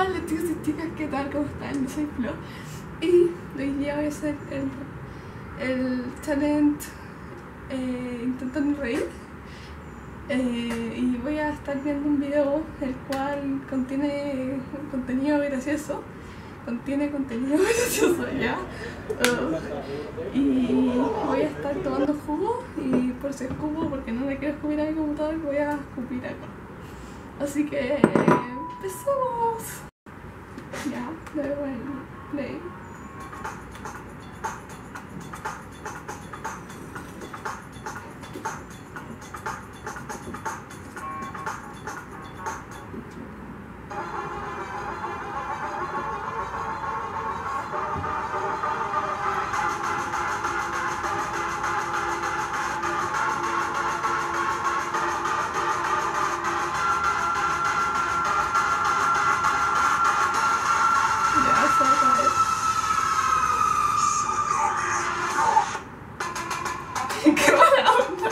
Hola chicos y chicas, ¿qué tal? ¿Cómo están? Yo soy Flo y hoy día voy a hacer el challenge intentando reír y voy a estar viendo un video el cual contiene contenido gracioso. ¿Ya? Y voy a estar tomando jugo y por si escupo, porque no me quiero escupir a mi computador, voy a escupir acá. Así que empezamos. Ya, le doy play. ¡Qué mala onda!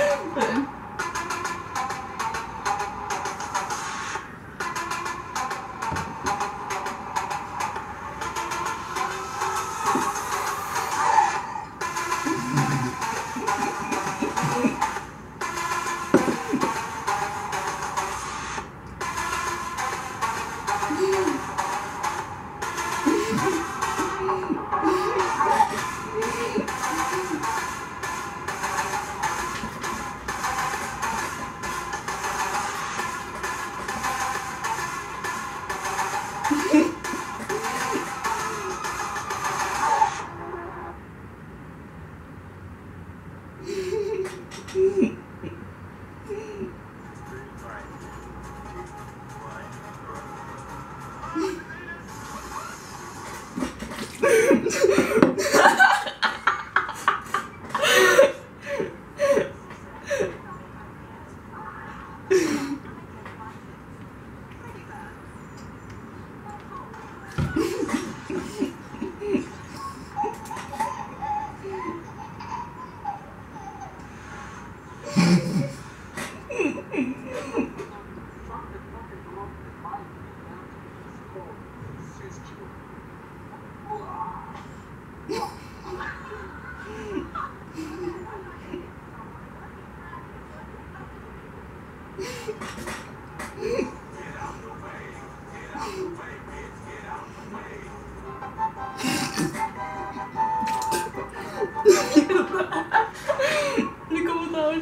Mi computador.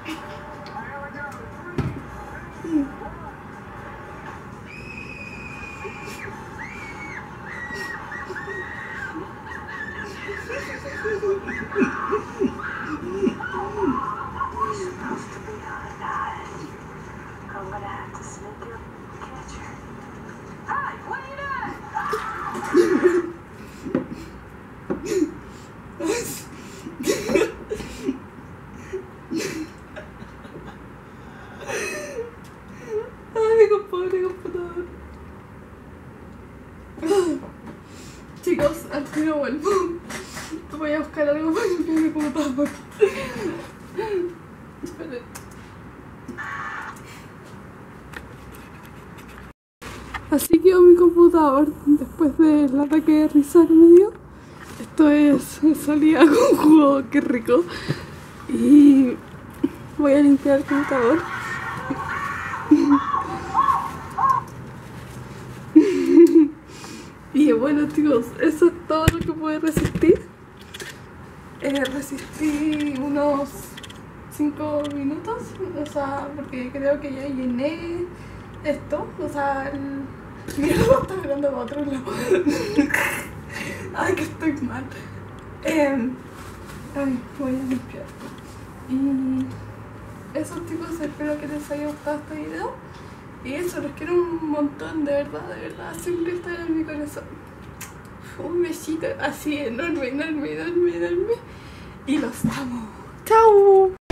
Pobre computador. Chicos, al tiro vuelvo. Voy a buscar algo para limpiar mi computador. Esperen. Así quedó mi computador después del ataque de risa que me dio. Esto es salida con jugo, qué rico. Y voy a limpiar el computador. Y bueno, chicos, eso es todo lo que pude resistir. Resistí unos 5 minutos, o sea, porque creo que ya llené esto, o sea, mira, está mirando para otro lado. Ay, que estoy mal. Ay, voy a limpiar. Y eso, chicos, espero que les haya gustado este video. Y eso, los quiero un montón, de verdad, siempre están en mi corazón. Un besito así enorme, enorme, enorme, enorme. Y los amo. ¡Chao!